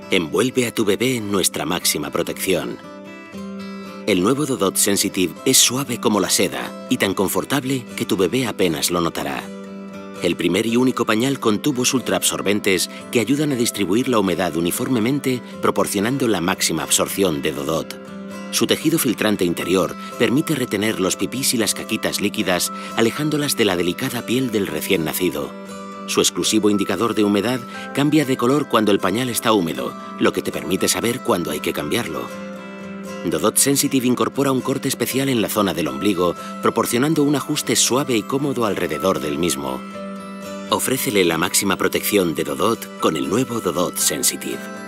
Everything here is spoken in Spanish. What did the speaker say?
Envuelve a tu bebé en nuestra máxima protección. El nuevo Dodot Sensitive es suave como la seda y tan confortable que tu bebé apenas lo notará. El primer y único pañal con tubos ultraabsorbentes que ayudan a distribuir la humedad uniformemente, proporcionando la máxima absorción de Dodot. Su tejido filtrante interior permite retener los pipís y las caquitas líquidas, alejándolas de la delicada piel del recién nacido. Su exclusivo indicador de humedad cambia de color cuando el pañal está húmedo, lo que te permite saber cuándo hay que cambiarlo. Dodot Sensitive incorpora un corte especial en la zona del ombligo, proporcionando un ajuste suave y cómodo alrededor del mismo. Ofrécele la máxima protección de Dodot con el nuevo Dodot Sensitive.